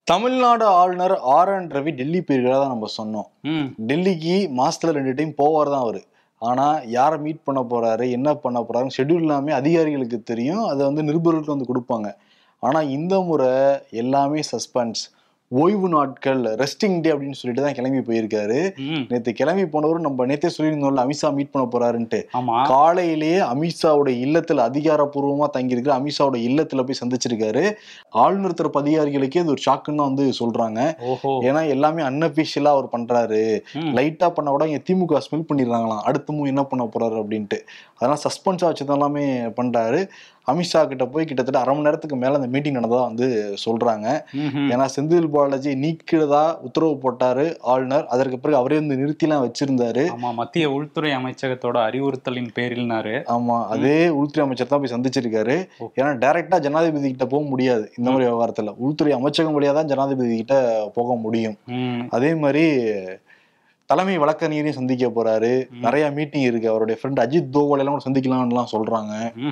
தமிழ்நாடு ஆளுநர் ஆர்.என். ரவி டெல்லி போயிருக்கிறதா நம்ம சொன்னோம். டெல்லிக்கு மாசத்துல 2 டைம் போவார் தான் அவரு. ஆனா யாரை மீட் பண்ண போறாரு, என்ன பண்ண போறாரு, ஷெட்யூல் எல்லாமே அதிகாரிகளுக்கு தெரியும். அதை நிருபர்களுக்கு கொடுப்பாங்க. ஆனா இந்த முறை எல்லாமே சஸ்பென்ஸ். ஓய்வு நாட்கள், ரெஸ்டிங் டே அப்படின்னு சொல்லிட்டு தான் கிளம்பி போயிருக்காரு. நேற்று கிளம்பி போனவரும் நம்ம நேற்றே சொல்லியிருந்தோம்ல அமித்ஷா மீட் பண்ண போறாருன்ட்டு. காலையிலேயே அமித்ஷாவோட இல்லத்துல அதிகாரப்பூர்வமா தங்கியிருக்கிற அமித்ஷாவோட இல்லத்துல போய் சந்திச்சிருக்காரு. ஆளுநர் தரப்பு அதிகாரிகளுக்கே இது ஒரு ஷாக்குன்னு தான் சொல்றாங்க. ஏன்னா எல்லாமே அன்அபிஷியலா அவர் பண்றாரு. லைட்டா பண்ண கூட இங்க திமுக ஸ்மெல் பண்ணிடுறாங்களாம், அடுத்தமும் என்ன பண்ண போறாரு அப்படின்ட்டு. அதனால சஸ்பென்ஸா வச்சுதான் எல்லாமே பண்றாரு. அமித்ஷா கிட்ட போய் கிட்டத்தட்ட அரை மணி நேரத்துக்கு மேல அந்த மீட்டிங் நடந்ததா சொல்றாங்க. ஏன்னா செந்தில் பாலாஜி நீக்கிறதா உத்தரவு போட்டாரு ஆளுநர். அதற்கு பிறகு அவரே நிறுத்திலாம் வச்சிருந்தாரு. மத்திய உள்துறை அமைச்சகத்தோட அறிவுறுத்தலின் பேரில்னாரு. ஆமா, அதே உள்துறை அமைச்சர் தான் போய் சந்திச்சிருக்காரு. ஏன்னா டைரக்டா ஜனாதிபதி கிட்ட போக முடியாது இந்த மாதிரி விவகாரத்துல. உள்துறை அமைச்சகம் வழியா தான் ஜனாதிபதி கிட்ட போக முடியும். அதே மாதிரி தலைமை வழக்கறிஞரையும் சந்திக்க போறாரு. நிறைய மீட்டிங் இருக்கு. அவருடைய ஃப்ரெண்ட் அஜித் தோவல் எல்லாம் சந்திக்கலாம்னு சொல்றாங்க.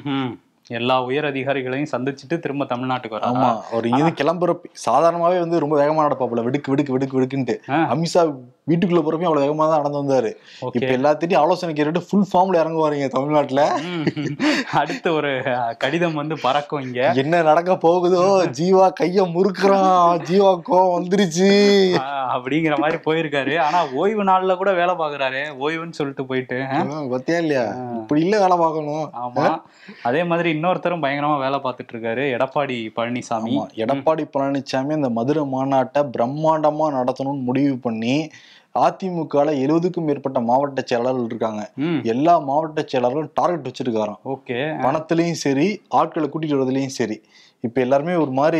எல்லா உயர் அதிகாரிகளையும் சந்திச்சுட்டு திரும்ப தமிழ்நாட்டுக்கு வர. ஆமா, அவர் இங்க கிளம்புற சாதாரணமாவே ரொம்ப வேகமா நடப்பாப்புல, வெடுக்கு வெடுக்கு வெடுக்கு வெடுக்குன்ட்டு. அமித்ஷா வீட்டுக்குள்ள போறப்ப அவ்வளவு வேகமா தான் நடந்து வந்தாரு. இப்ப எல்லாத்திட்டையும் ஆலோசனை கேட்டு ஃபுல் ஃபார்ம்ல இறங்குவாருங்க தமிழ்நாட்டுல. அடுத்து ஒரு கடிதம் பறக்கும். இங்க என்ன நடக்க போகுதோ, ஜீவா கைய முறுக்குறான், ஜீவா கோவம் வந்துருச்சு அப்படிங்கிற மாதிரி போயிருக்காரு. ஆனா ஓய்வு நாள்ல கூட வேலை பாக்குறாரு. ஓய்வுன்னு சொல்லிட்டு போயிட்டு பத்தியா இல்லையா, இப்படி இல்ல வேலை பார்க்கணும். ஆமா, அதே மாதிரி இன்னொருத்தரும் பயங்கரமா வேலை பார்த்துட்டு இருக்காரு, எடப்பாடி பழனிசாமி. எடப்பாடி பழனிசாமி அந்த மதுரை மாநாட்டை பிரம்மாண்டமா நடத்தணும்னு முடிவு பண்ணி அதிமுக 70க்கும் மேற்பட்ட மாவட்ட செயலாளர்கள் இருக்காங்க. எல்லா மாவட்ட செயலாளர்களும் டார்கெட் வச்சிருக்காராம். ஓகே, பணத்திலையும் சரி, ஆட்களை கூட்டிட்டு வரதுலயும் சரி. இப்ப எல்லாருமே ஒரு மாதிரி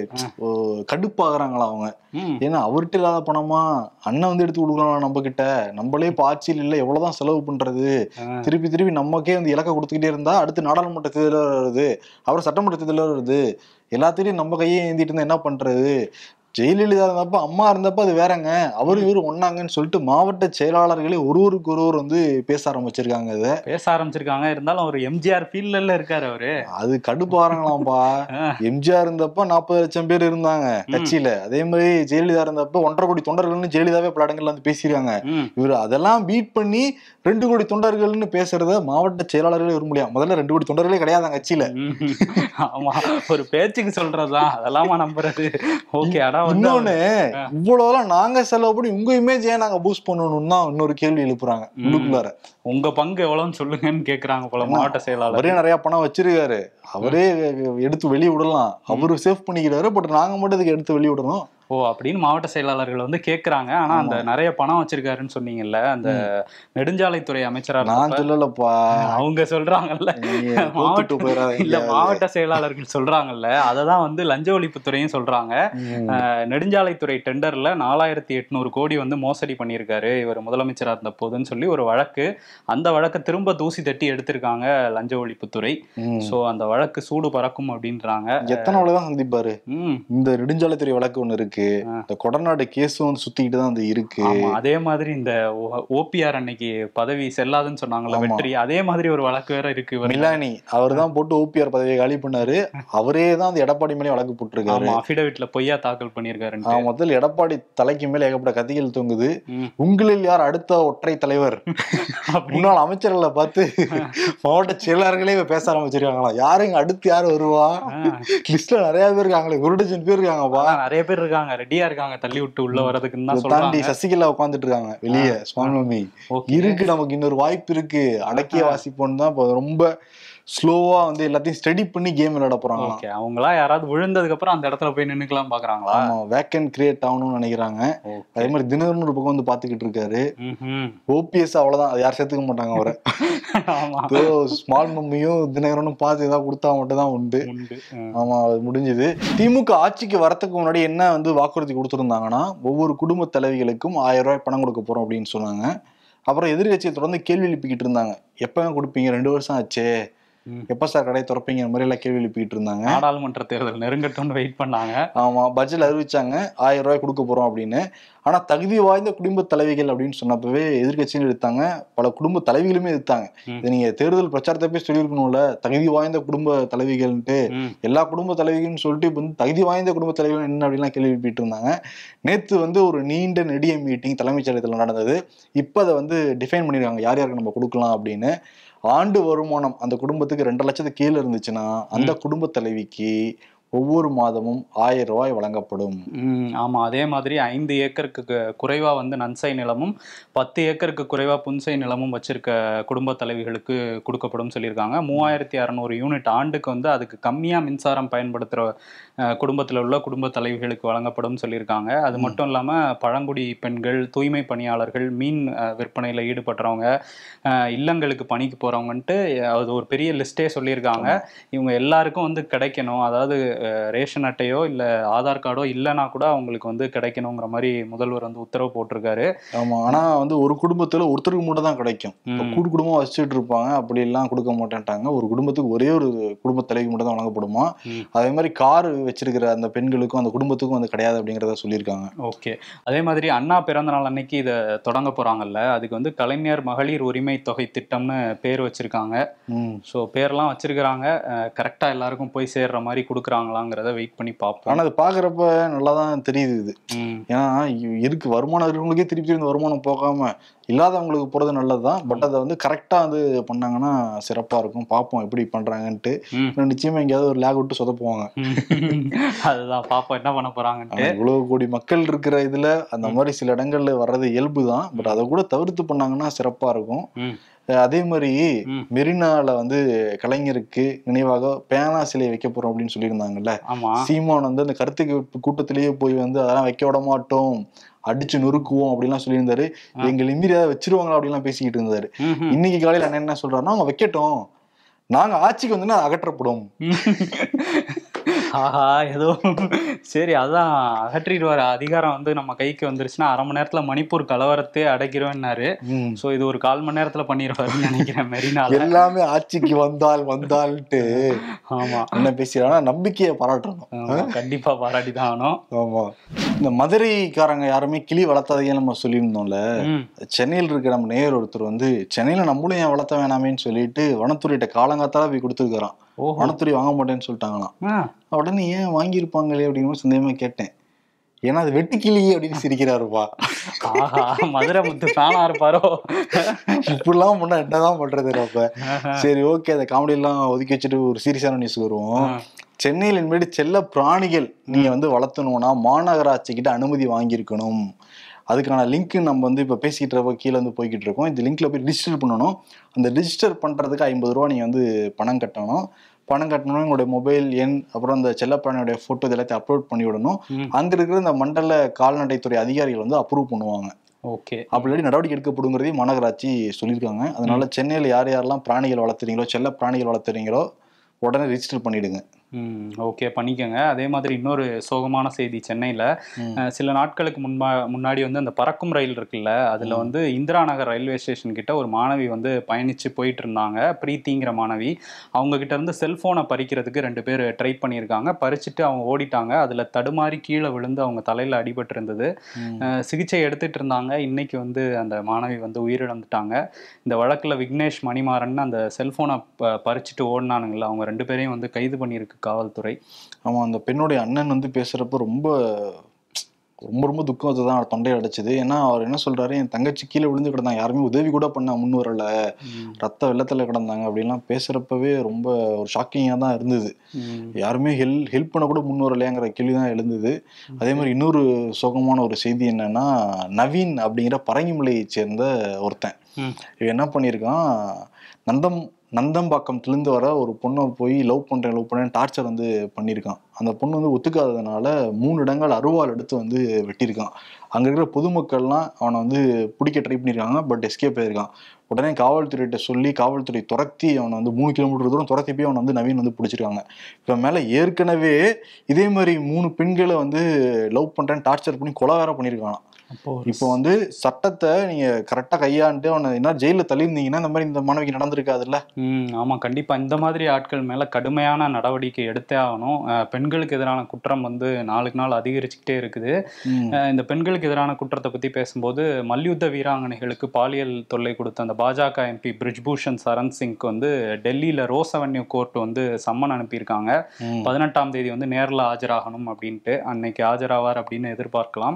கடுப்பாகிறாங்களா அவங்க. ஏன்னா அவர்கிட்ட இல்லாத பணமா அண்ணன் எடுத்து கொடுக்கலாம் நம்ம கிட்ட, நம்மளே இப்ப ஆட்சியில் இல்ல, எவ்வளவுதான் செலவு பண்றது, திருப்பி திருப்பி நமக்கே இலக்க கொடுத்துக்கிட்டே இருந்தா அடுத்து நாடாளுமன்ற தேர்தல் வருது, அப்புறம் சட்டமன்ற தேர்தல் வருது, எல்லாத்தையும் நம்ம கையே ஏந்திட்டு இருந்தா என்ன பண்றது. ஜெயலலிதா இருந்தப்ப, அம்மா இருந்தப்ப அது வேறங்க, அவரும் இவரும் ஒன்னாங்கன்னு சொல்லிட்டு மாவட்ட செயலாளர்களே ஒருவருக்கு ஒருவர் பேச ஆரம்பிச்சிருக்காங்க. இதை பேச ஆரம்பிச்சிருக்காங்க. இருந்தாலும் ஒரு எம்ஜிஆர் ஃபீல்ட்ல இருக்காரு அவரு. அது கடுப்பாரங்களாம்பா. எம்ஜிஆர் இருந்தப்ப 40 லட்சம் பேர் இருந்தாங்க கட்சியில. அதே மாதிரி ஜெயலலிதா இருந்தப்ப 1.5 கோடி தொண்டர்கள்னு ஜெயலலிதாவே பல இடங்கள்ல பேசியிருக்காங்க. இவரு அதெல்லாம் பீட் பண்ணி 2 கோடி தொண்டர்கள்னு பேசுறத மாவட்ட செயலாளர்களே வர முடியாது. முதல்ல 2 கோடி தொண்டர்களே கிடையாது கட்சியில. ஆமா, ஒரு பேச்சுக்கு சொல்றதுதான், அதெல்லாமா நம்புறது. ஓகே, இன்னொன்னு, இவ்வளவுலாம் நாங்க செலவு பண்ணி உங்க இமேஜ் ஏன் நாங்க பூஸ்ட் பண்ணணும்னு தான் இன்னொரு கேள்வி எழுப்புறாங்க உள்ளுக்குள்ளார. உங்க பங்கு எவ்வளவுன்னு சொல்லுங்கன்னு கேக்குறாங்க போல மாவட்ட செயலாளர். அவரே நிறைய பணம் வச்சிருக்காரு, அவரே எடுத்து வெளியே விடலாம், அவரு சேவ் பண்ணிக்கிறாரு. பட் நாங்க மட்டும் இதுக்கு எடுத்து வெளியே விடணும் அப்படின்னு மாவட்ட செயலாளர்கள் கேக்குறாங்க. ஆனா அந்த நிறைய பணம் வச்சிருக்காருன்னு சொன்னீங்கல்ல, அந்த நெடுஞ்சாலைத்துறை அமைச்சரா நான் சொல்லலப்பா, அவங்க சொல்றாங்கல்ல, மாவட்ட செயலாளர்கள் சொல்றாங்கல்ல, அததான் லஞ்ச ஒழிப்புத்துறையும் சொல்றாங்க. நெடுஞ்சாலைத்துறை டெண்டர்ல 4800 கோடி மோசடி பண்ணியிருக்காரு இவர் முதலமைச்சரா இருந்த போதுன்னு சொல்லி ஒரு வழக்கு. அந்த வழக்கை திரும்ப தூசி தட்டி எடுத்திருக்காங்க லஞ்ச ஒழிப்புத்துறை. சோ அந்த வழக்கு சூடு பறக்கும் அப்படின்றாங்க. எத்தனை வழக்குதான் சந்திப்பாரு. இந்த நெடுஞ்சாலைத்துறை வழக்கு ஒண்ணு இருக்கு, இந்த கொடநாடு கேஸும் சுத்திக்கிட்டு தான் இருக்கு. அதே மாதிரி இந்த ஓபிஆர் அன்னைக்கு பதவி செல்லாதுன்னு சொன்னாங்கல்ல வெற்றி, அதே மாதிரி ஒரு வழக்கு வேற இருக்கு. மிலானி அவர் தான் போட்டு ஓபிஆர் பதவியை காலி பண்ணாரு. அவரே தான் அந்த எடப்பாடி மேலே வழக்கு போட்டிருக்காரு. அஃபிடவிட்ல பொய்யா தாக்கல் பண்ணிருக்காரு. முதல்ல எடப்பாடி தலைக்கு மேல ஏகப்பட்ட கத்திகள் தொங்குது. உங்களில் யார் அடுத்த ஒற்றை தலைவர், முன்னாள் அமைச்சர்களை பார்த்து மாவட்ட செயலாளர்களே பேச ஆரம்பிச்சிருக்காங்களா, யாரு இங்க அடுத்து யாரு வருவா, லிஸ்ட்ல நிறைய பேர் இருக்காங்களே, 1 டஜன் பேர் இருக்காங்கப்பா, நிறைய பேர் இருக்காங்க, ரெடியா இருக்காங்க தள்ளி விட்டு உள்ள வரதுக்குன்னு தான் தாண்டி சசிகலா உட்காந்துட்டு இருக்காங்க வெளியே. சுவாமி இருக்கு, நமக்கு இன்னொரு வாய்ப்பு இருக்கு, அடக்கிய வாசிப்போன்னு தான் ரொம்ப ஸ்லோவா எல்லாத்தையும் ஸ்டடி பண்ணி கேம் விளையாட போறாங்க. அவங்களா யாராவது விழுந்ததுக்கு அப்புறம் அந்த இடத்துல போய் நின்னுக்கலாம் பாக்குறாங்களா. ஆமா, வேக்கன்ட் கிரியேட் ஆகணும்னு நினைக்கிறாங்க. அதே மாதிரி தினகரன் ஒரு பக்கம் பாத்துக்கிட்டு இருக்காரு. ஓபிஎஸ் அவ்வளவுதான், அது யாரும் சேர்த்துக்க மாட்டாங்க அவரை. ஸ்மால் மம்மியும் தினகரனும் பார்த்து ஏதாவது கொடுத்தா மட்டும் தான் உண்டு. ஆமா, அது முடிஞ்சது. திமுக ஆட்சிக்கு வரத்துக்கு முன்னாடி என்ன வாக்குறுதி கொடுத்துருந்தாங்கன்னா, ஒவ்வொரு குடும்ப தலைவிகளுக்கும் 1000 ரூபாய் பணம் கொடுக்க போறோம் அப்படின்னு சொன்னாங்க. அப்புறம் எதிர்கட்சியை தொடர்ந்து கேள்வி எழுப்பிக்கிட்டு இருந்தாங்க, எப்ப கொடுப்பீங்க, 2 வருஷம் ஆச்சே, எப்ப சார் கடை திறப்பீங்க மாதிரி எல்லாம் கேள்வி எழுப்பிட்டு இருந்தாங்க. நாடாளுமன்ற தேர்தல் நெருங்கட்டும்னு வெயிட் பண்ணாங்க. ஆமா, பட்ஜெட் அறிவிச்சாங்க 1000 ரூபாய் கொடுக்க போறோம் அப்படின்னு. ஆனா தகுதி வாய்ந்த குடும்ப தலைவிகள் அப்படின்னு சொன்னப்பவே எதிர்கட்சியும் எடுத்தாங்க, பல குடும்ப தலைவிகளுமே எடுத்தாங்க. இதை நீங்க தேர்தல் பிரச்சாரத்தை போய் சொல்லியிருக்கணும்ல, தகுதி வாய்ந்த குடும்ப தலைவிகள்ன்ட்டு. எல்லா குடும்ப தலைவிகள்னு சொல்லிட்டு இப்ப வந்து தகுதி வாய்ந்த குடும்ப தலைவிகள் என்ன அப்படின்லாம் கேள்வி எழுப்பிட்டு இருந்தாங்க. நேத்து வந்து ஒரு நீண்ட நெடிய மீட்டிங் தலைமைச் செயலகத்தில் நடந்தது. இப்ப அதை வந்து டிஃபைன் பண்ணிருக்காங்க யார் யாருக்கு நம்ம கொடுக்கலாம் அப்படின்னு. ஆண்டு வருமானம் அந்த குடும்பத்துக்கு 2 லட்சத்துக்கு கீழே இருந்துச்சுன்னா அந்த குடும்ப தலைவிக்கு ஒவ்வொரு மாதமும் 1000 ரூபாய் வழங்கப்படும். ஆமா, அதே மாதிரி 5 ஏக்கருக்கு குறைவா வந்து நன்சை நிலமும் 10 ஏக்கருக்கு குறைவா புன்சை நிலமும் வச்சிருக்க குடும்ப தலைவிகளுக்கு கொடுக்கப்படும் சொல்லியிருக்காங்க. 3600 யூனிட் ஆண்டுக்கு வந்து அதுக்கு கம்மியா மின்சாரம் பயன்படுத்துற குடும்பத்தில் உள்ள குடும்ப தலைவிகளுக்கு வழங்கப்படும் சொல்லியிருக்காங்க. அது மட்டும் இல்லாம பழங்குடி பெண்கள், தூய்மை பணியாளர்கள், மீன் விற்பனையில ஈடுபடுறவங்க, இல்லங்களுக்கு பணிக்கு போறவங்கன்ட்டு அது ஒரு பெரிய லிஸ்டே சொல்லியிருக்காங்க. இவங்க எல்லாருக்கும் வந்து கிடைக்கணும், அதாவது ரேஷன் அட்டையோ இல்ல ஆதார் கார்டோ இல்லைன்னா கூட அவங்களுக்கு வந்து கிடைக்கணுங்கிற மாதிரி முதல்வர் வந்து உத்தரவு போட்டிருக்காரு. ஆமா, ஆனா வந்து ஒரு குடும்பத்துல ஒருத்தருக்கு மட்டும் தான் கிடைக்கும். கூடு குடும்பம் வச்சுட்டு இருப்பாங்க, அப்படி எல்லாம் கொடுக்க மாட்டேன்ட்டாங்க. ஒரு குடும்பத்துக்கு ஒரே ஒரு குடும்ப தலைவி மட்டும் தான் வழங்கப்படுமா. அதே மாதிரி கார் வச்சிருக்கிற அந்த பெண்களுக்கும் அந்த குடும்பத்துக்கும் வந்து கிடையாது அப்படிங்கறத சொல்லியிருக்காங்க. ஓகே, அதே மாதிரி அண்ணா பிறந்த நாள் அன்னைக்கு இதை தொடங்க போறாங்கல்ல, அதுக்கு வந்து கலைஞர் மகளிர் உரிமை தொகை திட்டம்னு பேர் வச்சிருக்காங்க. ஸோ பேர்லாம் வச்சிருக்கிறாங்க, கரெக்டா எல்லாருக்கும் போய் சேர்ற மாதிரி கொடுக்குறாங்களாங்கிறத வெயிட் பண்ணி பார்ப்போம். ஆனா அது பாக்குறப்ப நல்லாதான் தெரியுது இது. ஏன்னா இருக்கு வருமானம் இருக்கிறவங்களுக்கே திருப்பி இந்த வருமானம் போகாம இல்லாதவங்களுக்கு போறது நல்லதுதான். பட் அதை வந்து கரெக்டா வந்து பண்ணாங்கன்னா சிறப்பா இருக்கும். பார்ப்போம் எப்படி பண்றாங்கன்ட்டு. நிச்சயமா எங்கேயாவது ஒரு லேக் விட்டு சொதப்புவாங்க. அதுதான் பார்ப்போம் என்ன பண்ண போறாங்கன்ட்டு. இவ்வளவு கோடி மக்கள் இருக்கிற இதுல அந்த மாதிரி சில இடங்கள்ல வர்றது இயல்பு தான். பட் அதை கூட தவிர்த்து பண்ணாங்கன்னா சிறப்பா இருக்கும். அதே மாதிரி மெரினால வந்து கலைஞருக்கு நினைவாக பேனா சிலை வைக்க போறோம் அப்படின்னு சொல்லியிருந்தாங்கல்ல. சீமான் வந்து அந்த கருத்து கூட்டத்திலேயே போய் வந்து அதெல்லாம் வைக்க விட மாட்டோம், அடிச்சு நொறுக்குவோம் அப்படின்லாம் சொல்லியிருந்தாரு. எங்க லிமிரி ஏதாவது வச்சிருவாங்களா அப்படின்லாம் பேசிக்கிட்டு இருந்தாரு. இன்னைக்கு காலையில அண்ணன் என்ன சொல்றாருன்னா, அவங்க வைக்கட்டும், நாங்க ஆட்சிக்கு வந்து அகற்றப்படும். ஆஹா, ஏதோ சரி, அதான் அகற்றிடுவார். அதிகாரம் வந்து நம்ம கைக்கு வந்துருச்சுன்னா 1/2 மணி நேரத்துல மணிப்பூர் கலவரத்தையே அடைக்கிறோம்னாரு. சோ இது ஒரு 1/4 மணி நேரத்துல பண்ணிடுவாருன்னு நினைக்கிறேன் மெரினால. எல்லாமே ஆட்சிக்கு வந்தால்ட்டு ஆமா என்ன பேசுறாங்க, நம்பிக்கையை பாராட்டணும். கண்டிப்பா பாராட்டிதான் ஆகணும். ஆமா, இந்த மதுரைக்காரங்க யாருமே கிளி வளர்த்தாதீங்க நம்ம சொல்லியிருந்தோம்ல. சென்னையில் இருக்க நம்ம நேயர் ஒருத்தர் வந்து சென்னையில நம்மளும் ஏன் வளர்த்த வேணாமேன்னு சொல்லிட்டு வனத்துறையிட்ட காலங்காத்தால போய் கொடுத்துருக்காராம். வனத்துறை வாங்க மாட்டேன்னு சொல்லிட்டாங்களாம். உடனே ஏன் வாங்கியிருப்பாங்களே அப்படின்னு சந்தேகமா கேட்டேன். ஏன்னா அது வெட்டுக்கிளி அப்படின்னு சிரிக்கிறாருப்பா. மதுரை முத்து ஃபேனா இருப்பாரோ. இப்படிலாம் முன்னா என்னதான் பண்றது அப்ப. சரி ஓகே, அந்த காமெடி எல்லாம் ஒதுக்கி வச்சுட்டு ஒரு சீரியஸான நியூஸ் வருவோம். சென்னையில் இனிமேல் செல்ல பிராணிகள் நீங்க வந்து வளர்த்தணும்னா மாநகராட்சி கிட்ட அனுமதி வாங்கியிருக்கணும். அதுக்கான லிங்க் நம்ம வந்து இப்போ பேசிக்கிட்டு இருப்ப கீழே வந்து போய்கிட்டு இருக்கோம். இந்த லிங்க்ல போய் ரிஜிஸ்டர் பண்ணணும். அந்த ரிஜிஸ்டர் பண்றதுக்கு 50 ரூபா நீங்க வந்து பணம் கட்டணும். பணம் கட்டணும், உங்களுடைய மொபைல் எண், அப்புறம் அந்த செல்லப்பிராணியோட போட்டோ எல்லாத்தையும் அப்லோட் பண்ணி விடணும். அங்க இருக்கிற இந்த மண்டல கால்நடைத்துறை அதிகாரிகள் வந்து அப்ரூவ் பண்ணுவாங்க. ஓகே, அப்படி நடவடிக்கை எடுக்கப்படுங்கிறதையும் மாநகராட்சி சொல்லியிருக்காங்க. அதனால சென்னையில் யார் யாரெல்லாம் பிராணிகள் வளர்த்துறீங்களோ, செல்ல பிராணிகள் வளர்த்துறீங்களோ உடனே ரிஜிஸ்டர் பண்ணிடுங்க. ஓகே, பண்ணிக்கோங்க. அதே மாதிரி இன்னொரு சோகமான செய்தி, சென்னையில் சில நாட்களுக்கு முன்னாடி வந்து அந்த பறக்கும் ரயில் இருக்குல்ல, அதில் வந்து இந்திரா நகர் ரயில்வே ஸ்டேஷன் கிட்ட ஒரு மாணவி வந்து பயணித்து போயிட்டு இருந்தாங்க. பிரீத்திங்கிற மாணவி. அவங்க கிட்ட இருந்து செல்ஃபோனை பறிக்கிறதுக்கு 2 பேர் ட்ரை பண்ணியிருக்காங்க. பறிச்சுட்டு அவங்க ஓடிட்டாங்க. அதில் தடுமாறி கீழே விழுந்து அவங்க தலையில் அடிபட்டு இருந்தது. சிகிச்சை எடுத்துட்டு இருந்தாங்க. இன்னைக்கு வந்து அந்த மாணவி வந்து உயிரிழந்துட்டாங்க. இந்த வழக்கில் விக்னேஷ், மணிமாறன் அந்த செல்ஃபோனை பறிச்சுட்டு ஓடினானுங்களா, அவங்க 2 பேரையும் வந்து கைது பண்ணியிருக்கு காவல்துறை. ஆமா, அந்த பெண்ணுடைய அண்ணன் வந்து பேசுறப்ப ரொம்ப ரொம்ப ரொம்ப துக்கம் தான் தொண்டையை அடைச்சது. ஏன்னா அவர் என்ன சொல்றாரு, என் தங்கச்சி கீழே விழுந்து கிடந்தாங்க, யாருமே உதவி கூட பண்ண முன் வரல, ரத்த வெள்ளத்துல கிடந்தாங்க அப்படின்லாம் பேசுறப்பவே ரொம்ப ஒரு ஷாக்கிங்கா தான் இருந்தது. யாருமே ஹெல்ப் பண்ண கூட முன் வரலையாங்கிற கேள்விதான் எழுந்தது. அதே மாதிரி இன்னொரு சோகமான ஒரு செய்தி என்னன்னா, நவீன் அப்படிங்கிற பரங்கிமலையை சேர்ந்த ஒருத்தன் என்ன பண்ணியிருக்கான், நந்தம்பாக்கத்திலிருந்து வர ஒரு பொண்ணை போய் லவ் பண்றேன் டார்ச்சர் வந்து பண்ணியிருக்கான். அந்த பொண்ணு வந்து ஒத்துக்காததுனால 3 இடங்கள் அருவாள் எடுத்து வந்து வெட்டியிருக்கான். அங்க இருக்கிற பொதுமக்கள்லாம் அவனை வந்து பிடிக்க ட்ரை பண்ணியிருக்காங்க. பட் எஸ்கேப் ஆயிருக்கான். உடனே காவல்துறையிட்ட சொல்லி காவல்துறை துரத்தி அவனை வந்து 3 கிலோமீட்டர் தூரம் துரத்தி போய் அவனை வந்து நவீன் வந்து பிடிச்சிருக்காங்க. இப்ப மேல ஏற்கனவே இதே மாதிரி 3 பெண்களை வந்து லவ் பண்றேன்னு டார்ச்சர் பண்ணி கொலை வேற பண்ணியிருக்கான். இப்போ வந்து சட்டத்தை நீங்க கரெக்டா கையாண்டு அவனை என்ன ஜெயில தள்ளியிருந்தீங்கன்னா இந்த மாதிரி இந்த மாணவிக்கு நடந்திருக்காதுல்ல. ஆமா, கண்டிப்பா இந்த மாதிரி ஆட்கள் மேல கடுமையான நடவடிக்கை எடுத்தே ஆகணும். பெண்களுக்கு எதிரான குற்றம் வந்து நாளுக்கு நாள் அதிகரிச்சுக்கிட்டே இருக்குது. இந்த பெண்களுக்கு எதிரான குற்றத்தை பத்தி பேசும்போது மல்யுத்த வீராங்கனைகளுக்கு பாலியல் தொல்லை கொடுத்த அந்த பாஜக எம்பி பிரிஜ்பூஷன் சரண் சிங்க்கு வந்து டெல்லியில ரோஸ் அவென்யூ கோர்ட் வந்து சம்மன் அனுப்பியிருக்காங்க. 18ஆம் தேதி வந்து நேரில் ஆஜராகணும் அப்படின்ட்டு. அன்னைக்கு ஆஜராவார் அப்படின்னு எதிர்பார்க்கலாம்.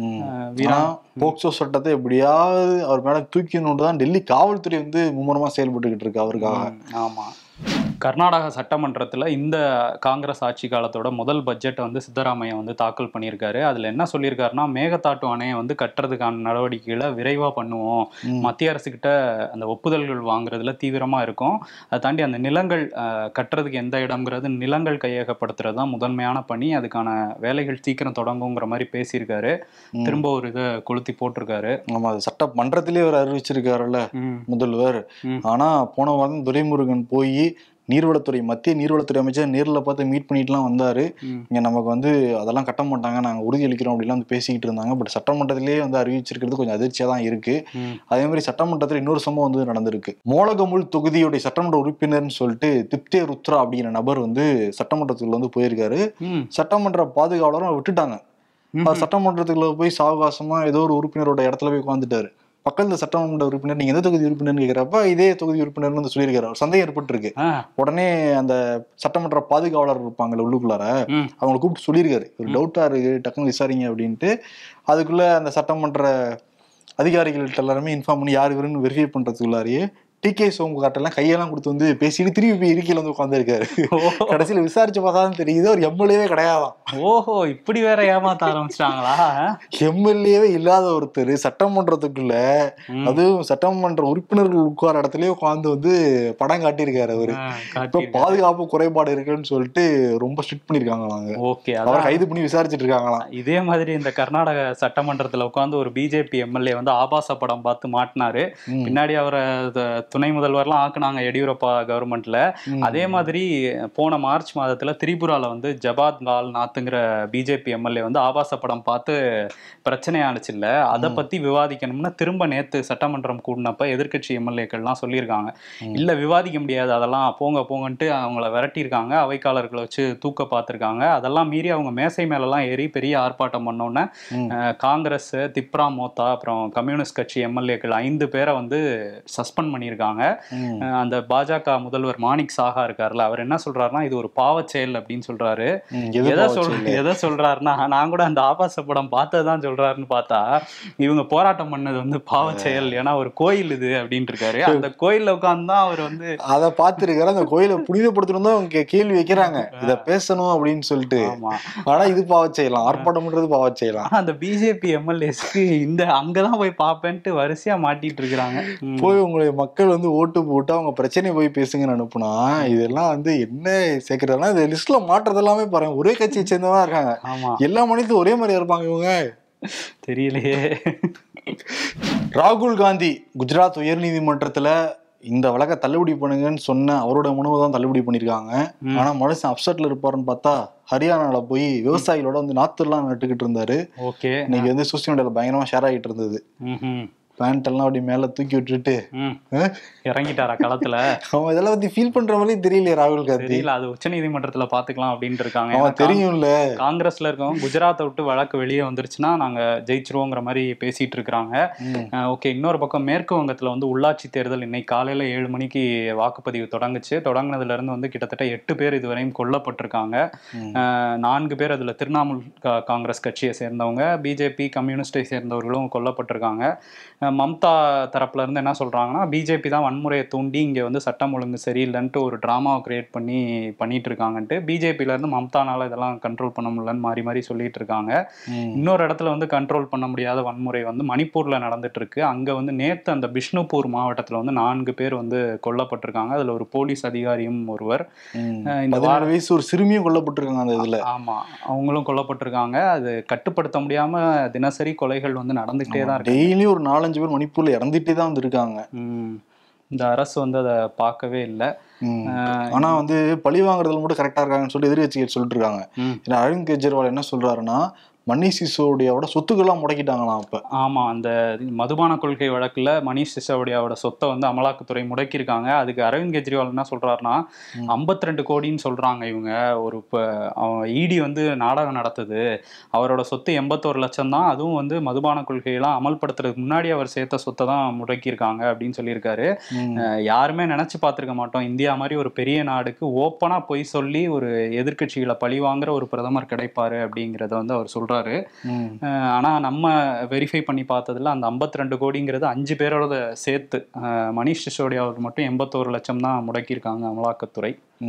போக்சோ சட்டத்தை எப்படியாவது அவர் மேல தூக்கணும்னு தான் டெல்லி காவல்துறை வந்து மும்முரமா செயல்பட்டுக்கிட்டு இருக்கு அவருக்காக. ஆமா, கர்நாடக சட்டமன்றத்தில் இந்த காங்கிரஸ் ஆட்சி காலத்தோட முதல் பட்ஜெட்டை வந்து சித்தராமையா வந்து தாக்கல் பண்ணியிருக்காரு. அதில் என்ன சொல்லியிருக்காருன்னா, மேகதாட்டு அணையை வந்து கட்டுறதுக்கான நடவடிக்கைகளை விரைவாக பண்ணுவோம், மத்திய அரசுக்கிட்ட அந்த ஒப்புதல்கள் வாங்குறதுல தீவிரமாக இருக்கும், அதை தாண்டி அந்த நிலங்கள் கட்டுறதுக்கு எந்த இடம்ங்கிறது நிலங்கள் கையகப்படுத்துறது தான் முதன்மையான பணி, அதுக்கான வேலைகள் சீக்கிரம் தொடங்குங்கிற மாதிரி பேசியிருக்காரு. திரும்ப ஒரு இதை கொளுத்தி போட்டிருக்காரு. ஆமா, அது சட்டமன்றத்திலேயே அவர் அறிவிச்சிருக்காருல்ல முதல்வர். ஆனா போன வாரம் துரைமுருகன் போய் நீர்வளத்துறை மத்திய நீர்வளத்துறை அமைச்சர் நேரில் பார்த்து மீட் பண்ணிட்டுலாம் வந்தாரு. இங்க நமக்கு வந்து அதெல்லாம் கட்ட மாட்டாங்க, நாங்க உறுதியளிக்கிறோம் அப்படிலாம் வந்து பேசிக்கிட்டு இருந்தாங்க. பட் சட்டமன்றத்திலேயே வந்து அறிவிச்சிருக்கிறது கொஞ்சம் அதிர்ச்சியா தான் இருக்கு. அதே மாதிரி சட்டமன்றத்தில் இன்னொரு சம்பவம் வந்து நடந்திருக்கு. மோலகமுல் தொகுதியுடைய சட்டமன்ற உறுப்பினர்னு சொல்லிட்டு திப்தே ருத்ரா அப்படிங்கிற நபர் வந்து சட்டமன்றத்துக்குள்ள வந்து போயிருக்காரு. சட்டமன்ற பாதுகாவலரும் விட்டுட்டாங்க. சட்டமன்றத்துக்குள்ள போய் சாவகாசமா ஏதோ ஒரு உறுப்பினரோட இடத்துல போய் உட்காந்துட்டாரு. பக்கத்துல சட்டமன்ற உறுப்பினர் நீங்க எந்த தொகுதி உறுப்பினர்னு கேட்கிறப்ப இதே தொகுதி உறுப்பினர்னு வந்து சொல்லியிருக்காரு. சந்தேகம் ஏற்பட்டிருக்கு. உடனே அந்த சட்டமன்ற பாதுகாவலர் இருப்பாங்கல்ல உள்ளுக்குள்ளார, அவங்களை கூப்பிட்டு சொல்லியிருக்காரு, ஒரு டவுட்டா இருக்கு டக்குன்னு விசாரிங்க அப்படின்ட்டு. அதுக்குள்ள அந்த சட்டமன்ற அதிகாரிகள்கிட்ட எல்லாருமே இன்ஃபார்ம் பண்ணி யார் இவருன்னு வெரிஃபை பண்றதுக்குள்ளாரியே டிகே சோமுகாட்டெல்லாம் கையெல்லாம் கொடுத்து வந்து பேசிட்டு திருப்பி போய் இருக்கையில வந்து உட்காந்துருக்காரு. கடைசியில விசாரிச்சு பார்த்தாதான் தெரியுது ஒரு எம்எல்ஏவே கிடையாதான். ஓஹோ, இப்படி வேற ஏமாத்த ஆரம்பிச்சிட்டாங்களா? எம்எல்ஏவே இல்லாத ஒருத்தர் சட்டமன்றத்துக்குள்ள, அதுவும் சட்டமன்ற உறுப்பினர்கள் உட்கார இடத்துலயே உட்காந்து வந்து படம் காட்டியிருக்காரு அவரு. இப்ப பாதுகாப்பு குறைபாடு இருக்குன்னு சொல்லிட்டு ரொம்ப ஸ்ட்ரிக்ட் பண்ணிருக்காங்களாங்க. ஓகே, அவரை கைது பண்ணி விசாரிச்சுட்டு இருக்காங்களாம். இதே மாதிரி இந்த கர்நாடக சட்டமன்றத்துல உட்காந்து ஒரு பிஜேபி எம்எல்ஏ வந்து ஆபாச படம் பார்த்து மாட்டினாரு. பின்னாடி அவரை துணை முதல்வர்லாம் ஆக்குனாங்க எடியூரப்பா கவர்மெண்ட்ல. அதே மாதிரி போன மார்ச் மாதத்துல திரிபுரால வந்து ஜபாத் லால் நாத்துங்கிற பிஜேபி எம்எல்ஏ வந்து ஆபாச படம் பார்த்து பிரச்சனையானுச்சு இல்ல, அதை பத்தி விவாதிக்கணும்னு திரும்ப நேத்து சட்டமன்றம் கூடினப்ப எதிர்கட்சி எம்எல்ஏக்கள்லாம் சொல்லியிருக்காங்க, இல்ல விவாதிக்க முடியாது, அதெல்லாம் போங்கன்ட்டு அவங்கள விரட்டியிருக்காங்க, அவைக்காலர்களை வச்சு தூக்க பார்த்திருக்காங்க. அதெல்லாம் மீறி அவங்க மேசை மேலெல்லாம் ஏறி பெரிய ஆர்ப்பாட்டம் பண்ணோன்னே காங்கிரஸ், திப்ரா மோத்தா, அப்புறம் கம்யூனிஸ்ட் கட்சி எம்எல்ஏக்கள் 5 பேரை வந்து சஸ்பெண்ட் பண்ணியிருக்காங்க. அந்த பாஜக முதல்வர் மாணிக் சாகா இருக்காருல்ல, அவர் என்ன சொல்றாருன்னா, இது ஒரு பாவச் செயல் அப்படின்னு சொல்றாரு. எதை சொல்றாருன்னா, நான் கூட அந்த ஆபாச படம் பார்த்ததுதான் சொல்றாருன்னு பார்த்தா இவங்க போராட்டம் பண்ணது வந்து பாவச் செயல், ஏன்னா ஒரு கோயில் இது அப்படின்னு இருக்காரு. அந்த கோயில்ல உட்கார்ந்துதான் அவர் வந்து அதை பார்த்திருக்காரு. அந்த கோயிலை புனிதப்படுத்தணும் தான் அவங்க கேள்வி வைக்கிறாங்க, இதை பேசணும் அப்படின்னு சொல்லிட்டு. ஆனா இது பாவச் செய்யலாம், ஆர்ப்பாட்டம் பண்றது பாவச் செய்யலாம். அந்த பிஜேபி எம்எல்ஏஸ்க்கு இந்த அங்கதான் போய் பார்ப்பேன்ட்டு வரிசையா மாட்டிட்டு இருக்கிறாங்க. போய் உங்களுடைய மக்கள் வந்து ஓட்டு போட்டு அவங்க பிரச்சனையை போய் பேசுங்கன்னு அனுப்புனா இதெல்லாம் வந்து என்ன சேர்க்கறதுனா இந்த லிஸ்ட்ல மாற்றுறது எல்லாமே பாருங்க ஒரே கட்சியை சேர்ந்தவா இருக்காங்க. எல்லா மனிதனும் ஒரே மாதிரியா இருப்பாங்க இவங்க, தெரியலையே. ராகுல் காந்தி குஜராத் உயர் நீதிமன்றத்துல இந்த வழக்கை தள்ளுபடி பண்ணுங்கன்னு சொன்ன அவரோட மனுவை தான் தள்ளுபடி பண்ணிருக்காங்க. ஆனா மனுஷன் அப்செட்ல இருப்பாருன்னு பார்த்தா ஹரியானால போய் விவசாயிகளோட வந்து நாத்துலாம் நட்டுக்கிட்டு இருந்தாரு. இன்னைக்கு வந்து சோசியல் மீடியால பயங்கரமா ஷேர் ஆகிட்டு இருந்தது. பேண்ட் எல்லாம் அப்படி மேல தூக்கி விட்டுட்டு இறங்கிட்டாரா களத்துல? அவன் இதெல்லாம் பத்தி ஃபீல் பண்ற மாதிரி தெரியலையே ராகுல் காந்தி. தெரியல, அது உச்ச நீதிமன்றத்துல பாத்துக்கலாம் அப்படின்ட்டு இருக்காங்க. அவன் தெரியும்ல, காங்கிரஸ்ல இருக்கவங்க குஜராத்தை விட்டு வழக்கு வெளியே வந்துருச்சுன்னா நாங்க ஜெயிச்சிருவோங்கிற மாதிரி பேசிட்டு இருக்கிறாங்க. ஓகே, இன்னொரு பக்கம் மேற்கு வங்கத்துல வந்து உள்ளாட்சி தேர்தல் இன்னைக்கு காலையில 7 மணிக்கு வாக்குப்பதிவு தொடங்குச்சு. தொடங்கினதுல இருந்து வந்து கிட்டத்தட்ட 8 பேர் இதுவரையும் கொல்லப்பட்டிருக்காங்க. 4 பேர் அதுல திரிணாமுல் காங்கிரஸ் கட்சியை சேர்ந்தவங்க, பிஜேபி கம்யூனிஸ்டை சேர்ந்தவர்களும் கொல்லப்பட்டிருக்காங்க. மம்தா தரப்புல இருந்து என்ன சொல்றாங்கன்னா, பிஜேபி தான் வன்முறையை தூண்டி இங்க வந்து சட்டம் ஒழுங்கு சரியில்லைன்ட்டு ஒரு டிராமாவை கிரியேட் பண்ணிட்டு இருக்காங்கன்ட்டு, பிஜேபியில இருந்து மம்தானால இதெல்லாம் கண்ட்ரோல் பண்ண முடியலன்னு மாறி மாறி சொல்லிட்டு இருக்காங்க. இன்னொரு இடத்துல வந்து கண்ட்ரோல் பண்ண முடியாத வன்முறை வந்து மணிப்பூர்ல நடந்துட்டு இருக்கு. அங்க வந்து நேத்து அந்த பிஷ்ணுபூர் மாவட்டத்துல வந்து 4 பேர் வந்து கொல்லப்பட்டிருக்காங்க. அதுல ஒரு போலீஸ் அதிகாரியும் ஒருவர். இந்த வயசு ஒரு சிறுமியும் கொல்லப்பட்டிருக்காங்க அந்த இதுல. ஆமா, அவங்களும் கொல்லப்பட்டிருக்காங்க. அது கட்டுப்படுத்த முடியாம தினசரி கொலைகள் வந்து நடந்துகிட்டே தான் இருக்கு. டெய்லி ஒரு 4-5 பேர் மணிப்பூர்ல இறந்துட்டே தான் வந்திருக்காங்க. இந்த அரசு வந்து அதை பார்க்கவே இல்லை. ஆனா வந்து பழி வாங்குறதுல மட்டும் கரெக்டா இருக்காங்கன்னு சொல்லி எதிர்கட்சிகள் சொல்லிட்டு இருக்காங்க. அரவிந்த் கெஜ்ரிவால் என்ன சொல்றாருன்னா, மணீஷ் சிசோடியாவோட சொத்துக்கள்லாம் முடக்கிட்டாங்களாம் அப்ப. ஆமா, அந்த மதுபான கொள்கை வழக்குல மணீஷ் சிசோடியாவோட சொத்தை வந்து அமலாக்கத்துறை முடக்கியிருக்காங்க. அதுக்கு அரவிந்த் கெஜ்ரிவால் என்ன சொல்றாருன்னா 52 கோடின்னு சொல்றாங்க இவங்க. ஒரு இடி வந்து நாடகம் நடத்துது, அவரோட சொத்து 81 லட்சம் தான், அதுவும் வந்து மதுபான கொள்கையெல்லாம் அமல்படுத்துறதுக்கு முன்னாடி அவர் சேர்த்த சொத்தை தான் முடக்கியிருக்காங்க அப்படின்னு சொல்லியிருக்காரு. யாருமே நினைச்சு பார்த்திருக்க மாட்டோம், இந்தியா மாதிரி ஒரு பெரிய நாடுக்கு ஓப்பனா பொய் சொல்லி ஒரு எதிர்கட்சிகளை பழி வாங்குற ஒரு பிரதமர் கிடைப்பாரு அப்படிங்கிறத வந்து அவர் சொல்றாரு. ஆனா நம்ம வெரிஃபை பண்ணி பார்த்ததுல அந்த 52 கோடிங்கிறது 5 பேரோட சேர்த்து மணீஷ் சிசோடியா மட்டும் 81 லட்சம் தான் முடக்கியிருக்காங்க அமலாக்கத்துறை.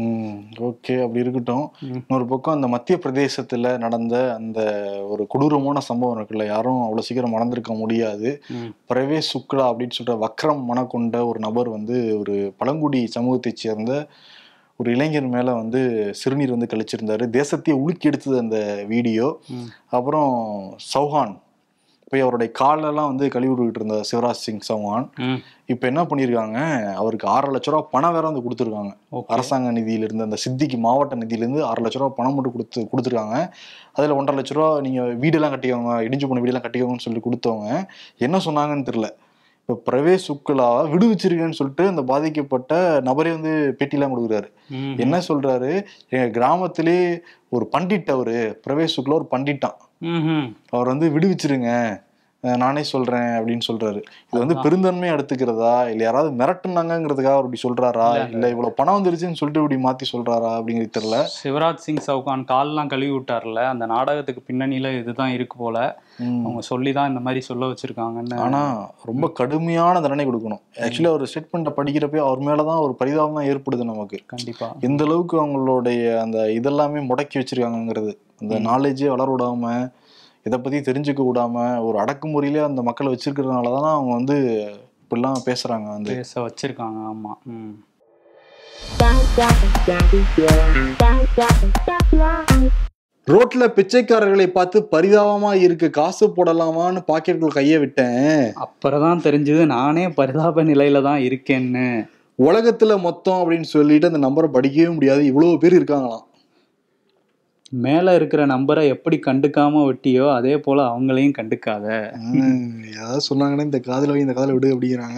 ஓகே, அப்படி இருக்கட்டும். இன்னொரு பக்கம் அந்த மத்திய பிரதேசத்துல நடந்த அந்த ஒரு கொடூரமான சம்பவம் இருக்குல்ல, யாரும் அவ்வளவு சீக்கிரம் மறந்திருக்க முடியாது. பிரவேஷ் சுக்லா அப்படின்னு சொல்ற வக்ரம் மன கொண்ட ஒரு நபர் வந்து ஒரு பழங்குடி சமூகத்தை சேர்ந்த ஒரு இளைஞர் மேல வந்து சிறுநீர் வந்து கழிச்சிருந்தாரு. தேசத்தையே உலுக்கி எடுத்தது அந்த வீடியோ. அப்புறம் சௌஹான் போய் அவருடைய காலெல்லாம் வந்து கழுவிட்டு இருந்த சிவராஜ் சிங் சௌஹான் இப்ப என்ன பண்ணிருக்காங்க, அவருக்கு 6 லட்ச ரூபா பணம் வேற வந்து கொடுத்துருக்காங்க. அரசாங்க நிதியிலிருந்து, அந்த சித்திக்கு மாவட்ட நிதியிலிருந்து 6 லட்ச ரூபா பணம் மட்டும் கொடுத்துருக்காங்க. அதுல 1.5 லட்ச ரூபா நீங்க வீடெல்லாம் கட்டிக்கோங்க, இடிஞ்சு போன வீடெல்லாம் கட்டிக்கோங்கன்னு சொல்லி கொடுத்தவங்க என்ன சொன்னாங்கன்னு தெரியல. இப்ப பிரவேஷ் சுக்லாவை விடுவிச்சிருக்கேன்னு சொல்லிட்டு அந்த பாதிக்கப்பட்ட நபரே வந்து பேட்டிலாம் கொடுக்குறாரு. என்ன சொல்றாரு, எங்க கிராமத்திலே ஒரு பண்டிட், அவரு பிரவேஷ் சுக்லா ஒரு பண்டிட்டான், அவர் வந்து விடுவிச்சிருங்க, நானே சொல்றேன் அப்படின்னு சொல்றாரு. இது வந்து பெருந்தன்மையா எடுத்துக்கிறதா, இல்ல யாராவது மிரட்டுனாங்கிறதுக்காக அப்படி சொல்றாரா, இல்ல இவ்வளவு பணம் வந்துருச்சுன்னு சொல்லிட்டு இப்படி மாத்தி சொல்றாரா அப்படிங்கிறது தெரியல. சிவராஜ் சிங் சௌகான் கால்லாம் கழுவி விட்டார்ல, அந்த நாடகத்துக்கு பின்னணியில இதுதான் இருக்கு போல. அவங்க சொல்லிதான் இந்த மாதிரி சொல்ல வச்சிருக்காங்கன்னு. ஆனா ரொம்ப கடுமையான தண்டனை கொடுக்கணும். ஆக்சுவலி அவர் ஸ்டேட்மெண்ட்டை படிக்கிறப்ப அவர் மேலதான் ஒரு பரிதாபம் தான் ஏற்படுது நமக்கு. கண்டிப்பா எந்த அளவுக்கு அவங்களுடைய அந்த இதெல்லாமே முடக்கி வச்சிருக்காங்கிறது, அந்த நாலேஜே வளர விடாம, இதை பத்தி தெரிஞ்சுக்க விடாம ஒரு அடக்குமுறையிலே அந்த மக்களை வச்சிருக்கிறதுனாலதான் அவங்க வந்து இப்படிலாம் பேசுறாங்க, அந்த பேச வச்சிருக்காங்க. ஆமா. ரோட்ல பிச்சைக்காரர்களை பார்த்து பரிதாபமா இருக்கு, காசு போடலாமான்னு பாக்கெட்டுக்குள்ள கைய விட்டேன், அப்புறம்தான் தெரிஞ்சது நானே பரிதாப நிலையில தான் இருக்கேன்னு. உலகத்துல மொத்தம் அப்படின்னு சொல்லிட்டு அந்த நம்பரை படிக்கவே முடியாது, இவ்வளவு பேர் இருக்காங்களாம். மேல இருக்கிற நம்பரை எப்படி கண்டுக்காம விட்டியோ அதே போல அவங்களையும் கண்டுக்காத. ஏதாவது சொன்னாங்கன்னா இந்த காதல இந்த காதல விடு அப்படிங்கிறாங்க.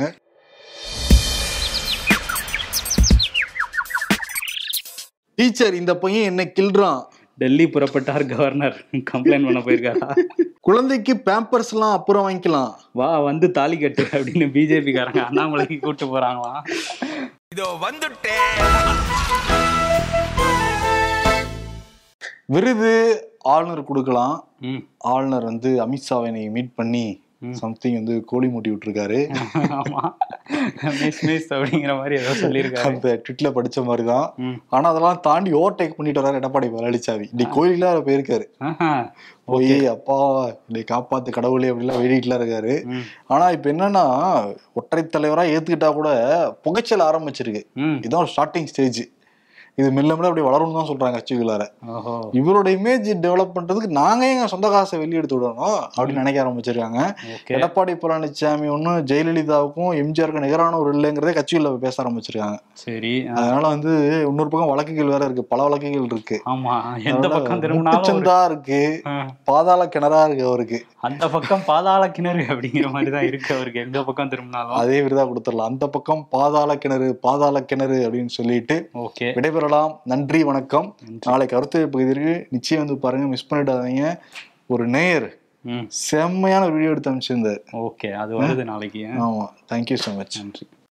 டீச்சர், இந்த பையன் என்ன கில்றான், டெல்லி புறப்பட்டார் கவர்னர், கம்ப்ளைண்ட் பண்ண போயிருக்காரா? குழந்தைக்கு பேம்பர்ஸ் எல்லாம் அப்புறம் வாங்கிக்கலாம், வா வந்து தாலி கட்டு அப்படின்னு பிஜேபி காரங்க அண்ணாமலைக்கு கூட்டு போறாங்களாம். இதோ வந்துட்டேன். விருது ஆளுநர் கொடுக்கலாம். ஆளுநர் வந்து அமித்ஷாவை மீட் பண்ணி சம்திங் வந்து கோழி மூட்டி விட்டுருக்காரு. அப்படிங்கிற மாதிரி ஏதோ சொல்லியிருக்காரு, அந்த ட்விட்ல படிச்ச மாதிரிதான். ஆனா அதெல்லாம் தாண்டி ஓவர்டேக் பண்ணிட்டு வர்றாரு எடப்பாடி பழனிசாமி. இன்னைக்கு கோயிலுக்குலாம் அவர் போயிருக்காரு, போய் அப்பா இன்னை காப்பாத்து கடவுளே அப்படிலாம் வேடிட்டுலாம் இருக்காரு. ஆனா இப்ப என்னன்னா, ஒற்றை தலைவரா ஏத்துக்கிட்டா கூட புகைச்சல் ஆரம்பிச்சிருக்கு. இதுதான் ஒரு ஸ்டார்டிங் ஸ்டேஜ். இது மெல்ல மெல்ல அப்படி வளரும்னு தான் சொல்றாங்க கட்சிக்குள்ளார. இவரோட இமேஜ் டெவலப் பண்றதுக்கு நாங்க எங்க சொந்த காசை வெளியே எடுத்து விடணும் அப்படின்னு நினைக்க ஆரம்பிச்சிருக்காங்க. எடப்பாடி பழனிசாமி ஒன்னும் ஜெயலலிதாவுக்கும் எம்ஜிஆருக்கும் நிகரான ஒரு இல்லைங்கிறதே கட்சிக்குள்ள பேச ஆரம்பிச்சிருக்காங்க. சரி, அதனால வந்து இன்னொரு பக்கம் வழக்குகள் வேற இருக்கு, பல வழக்குகள் இருக்கு. எந்த பக்கம் திரும்பினா இருக்கு, பாதாள கிணறா இருக்கு அவருக்கு. அந்த பக்கம் பாதாள கிணறு அப்படிங்கிற மாதிரிதான் இருக்கு அவருக்கு, எந்த பக்கம் திரும்பினாலும் அதே விருதா கொடுத்துடலாம். அந்த பக்கம் பாதாள கிணறு பாதாள கிணறு அப்படின்னு சொல்லிட்டு விடைபெற. நன்றி, வணக்கம். நாளை கருத்து பகுதிக்கு நிச்சயம் வந்து பாருங்க, மிஸ் பண்ணிடாதீங்க. ஒரு நேயர் செம்மையான வீடியோ எடுத்து அமைச்சிருந்தார். ஓகே, அது வருது நாளைக்கு. ஆமா, தேங்க்யூ so much. நன்றி.